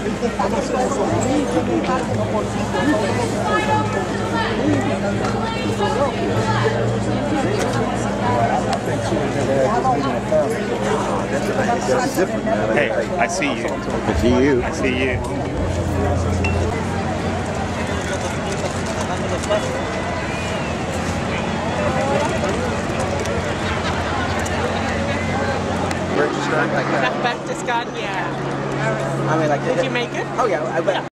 Hey, I see you. I see you. I see you. Where'd you start? Like Back to Scott, yeah. I mean, like, Did you make it? Oh yeah, I went.